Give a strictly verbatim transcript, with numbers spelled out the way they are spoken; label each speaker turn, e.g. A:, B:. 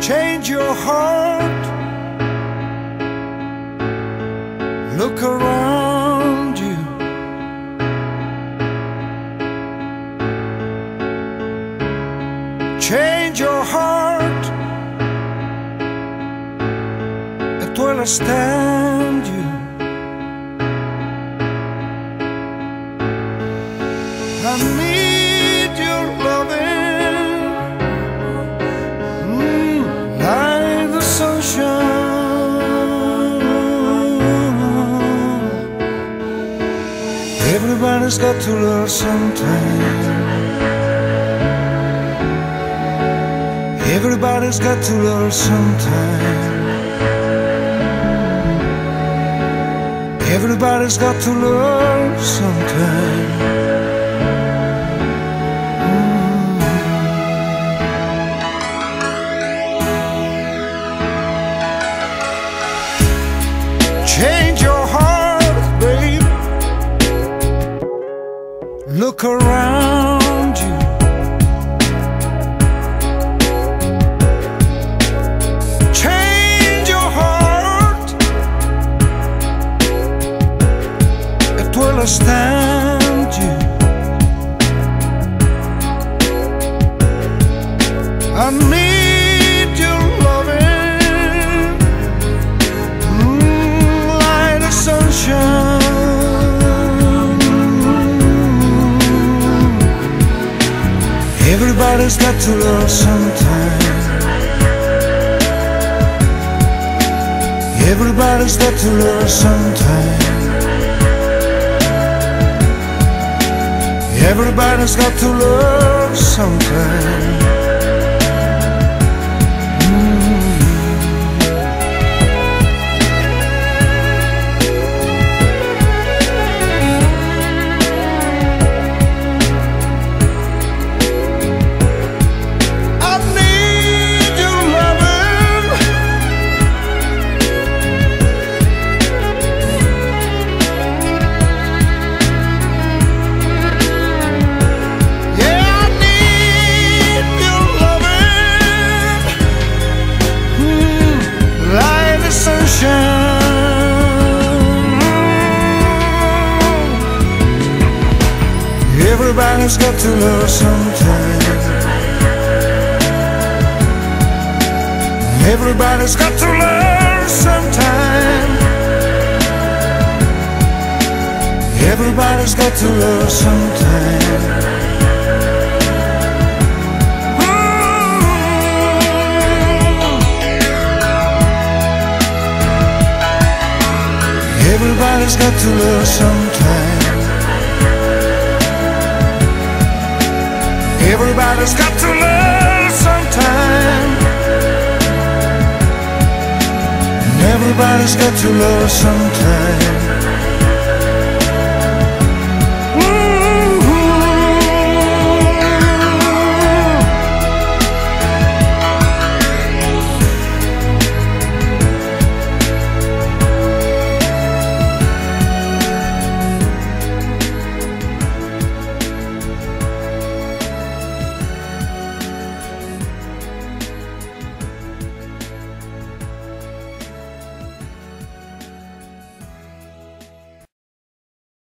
A: Change your heart. Look around you. Change your heart. It will stand you. I need your loving, mm, like the sunshine. Everybody's got to love sometime. Everybody's got to love sometime. Everybody's got to love sometime. Change your heart, babe. Look around you. Change your heart. It will stand you. I need your loving, sunshine. Everybody's got to love sometime. Everybody's got to love sometime. Everybody's got to love sometime. Everybody's got to love sometime. Everybody's got to love sometime. Everybody's got to love sometime. Everybody's got to love sometime. Everybody's got to love sometime. Everybody's got to love sometime.